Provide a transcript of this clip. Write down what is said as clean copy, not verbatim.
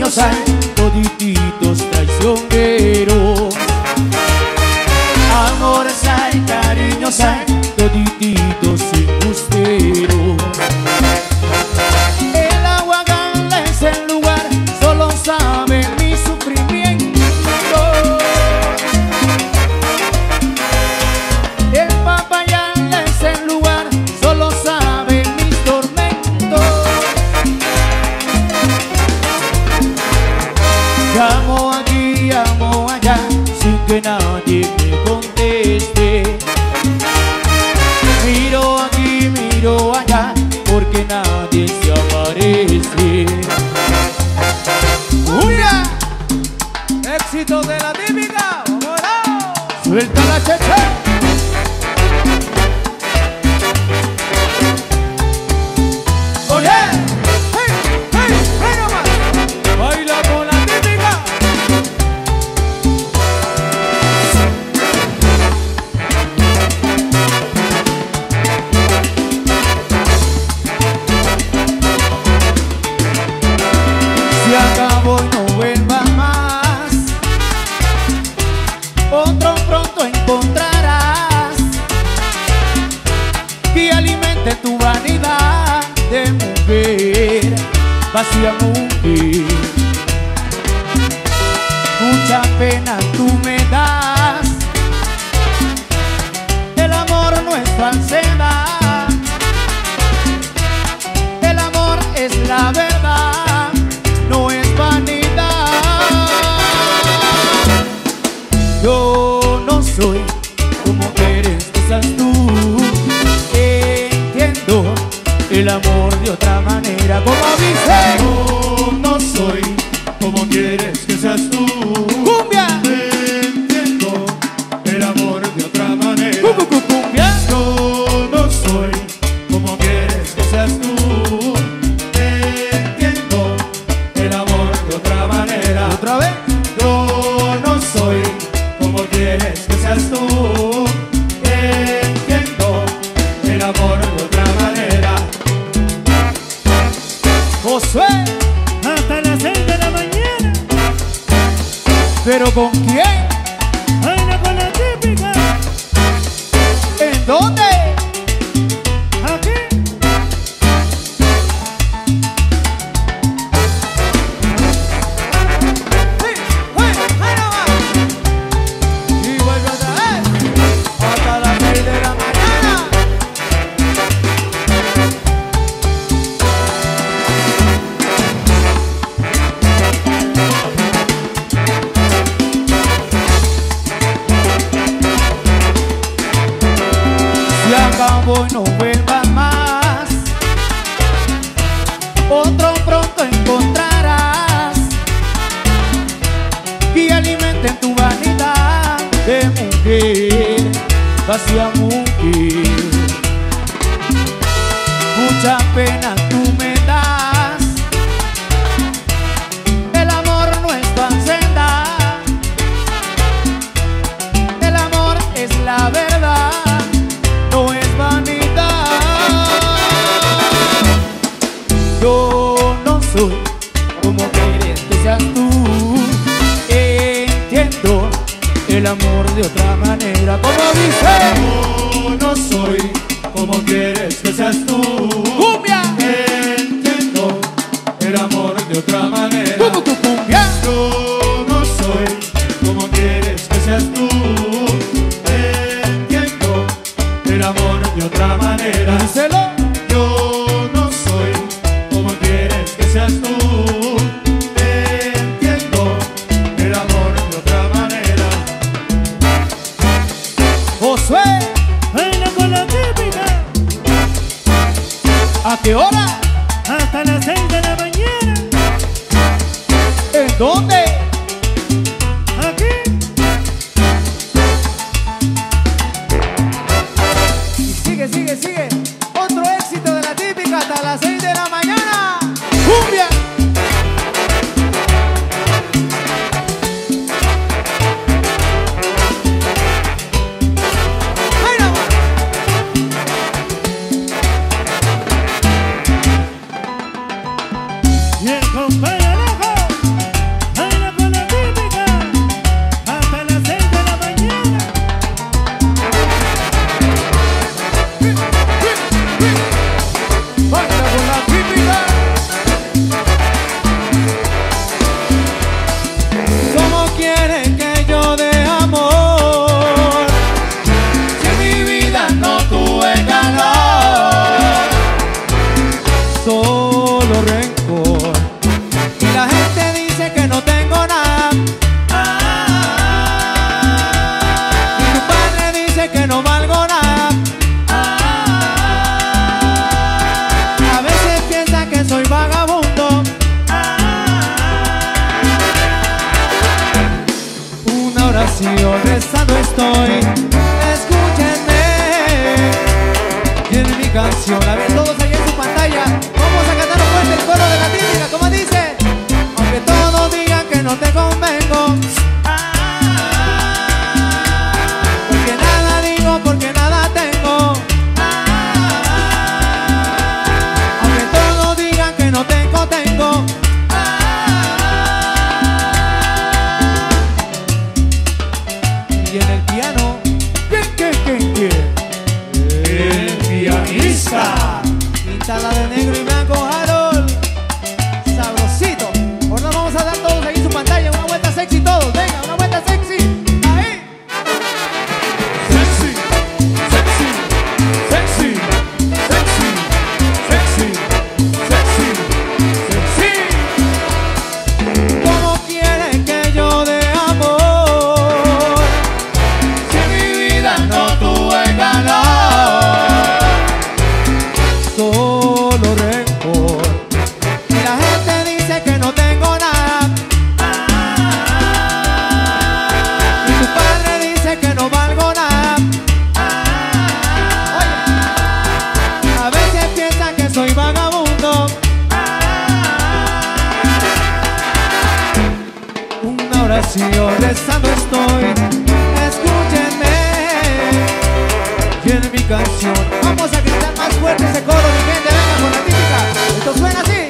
cariños hay, todititos traicioneros. Amores hay, cariños hay, todititos embusteros. El agua gala es el lugar, solo sabe mi sufrimiento. El papayal es el lugar, solo sabe mis tormentos. Llamo aquí, llamo allá, sin que nadie me conteste. Miro aquí, miro allá, porque nadie se aparece. ¡Cumbia! Éxito de la típica, ¡vámonos! ¡Suelta la cheche! ¡Oye! ¡Hey! ¡Hey! ¡Hey nomás! ¡Baila con la típica! Se acabó y no vuelva más. Otro pronto encontrarás que alimente tu vanidad de mujer, vacía mujer. Mucha pena tú me das. El amor no es falsedad. El amor es la verdad, no es vanidad. Yo no soy como quieres que seas tú. Entiendo el amor de otra manera, como dice. Yo no soy como quieres que seas tú. ¡Cumbia! Entiendo el amor de otra manera. ¡Cumbia! Yo no soy como quieres que seas tú. Entiendo el amor de otra manera. ¿Otra vez? Yo no soy como quieres que seas tú. Entiendo el amor de otra manera. Josué, Hasta las 6 de la mañana, ¿pero con quién? baila con la típica. ¿En dónde? Aquí, Sí, ahí nomás. Y vuelve otra vez hasta las 6 de la mañana. Se acabó y no vuelva más. Otro pronto encontrarás que alimente tu vanidad de mujer, vacía mujer. Mucha pena tú me das. El amor no es falsedad. El amor es la verdad, no es vanidad. Yo no soy como quieres que seas tú. Entiendo el amor de otra manera, como dice. Yo no soy como quieres que seas tú. ¡Cumbia! Entiendo el amor de otra manera. ¡Cumbia! Yo no soy como quieres que seas tú. Entiendo el amor de otra manera. Díselo. Yo no soy como quieres que seas tú. Entiendo el amor de otra manera. Josué, baila con la típica. ¿a qué hora? Hasta las 6 de la mañana, ¿En dónde? aquí. Y sigue, sigue, sigue. Otro éxito de la típica hasta las 6 de la mañana. ¡Cumbia! Y el compadre Alejo. solo rencor. Y la gente dice que no tengo nada. Y tu padre dice que no valgo nada. A veces piensa que soy vagabundo. Una oración rezando estoy. Escúchenme. Y en mi canción, a ver todos ahí en su pantalla, vamos a cantar fuerte el coro de la típica, como dice. Aunque todos digan que no te convengo, porque nada digo, porque nada tengo. Aunque todos digan que no tengo, tengo. Y en el piano, ¿quién? El pianista. Pintada de negro y blanco, Harold. Sabrosito. Ahora vamos a dar todos ahí en su pantalla una vuelta sexy todos. Venga, una vuelta sexy. Ahí. Sexy, sexy, sexy, sexy, sexy, sexy, sexy. ¿Cómo quiere que yo dé amor Si en mi vida no tuve calor, solo rencor? Y la gente dice que no tengo nada. Y tu padre dice que no valgo nada. Oye, a veces piensan que soy vagabundo. Una oración rezando estoy. Escúchenme. Y en mi canción vamos a gritar más fuerte ese coro, mi gente. Venga con la típica. Esto suena así.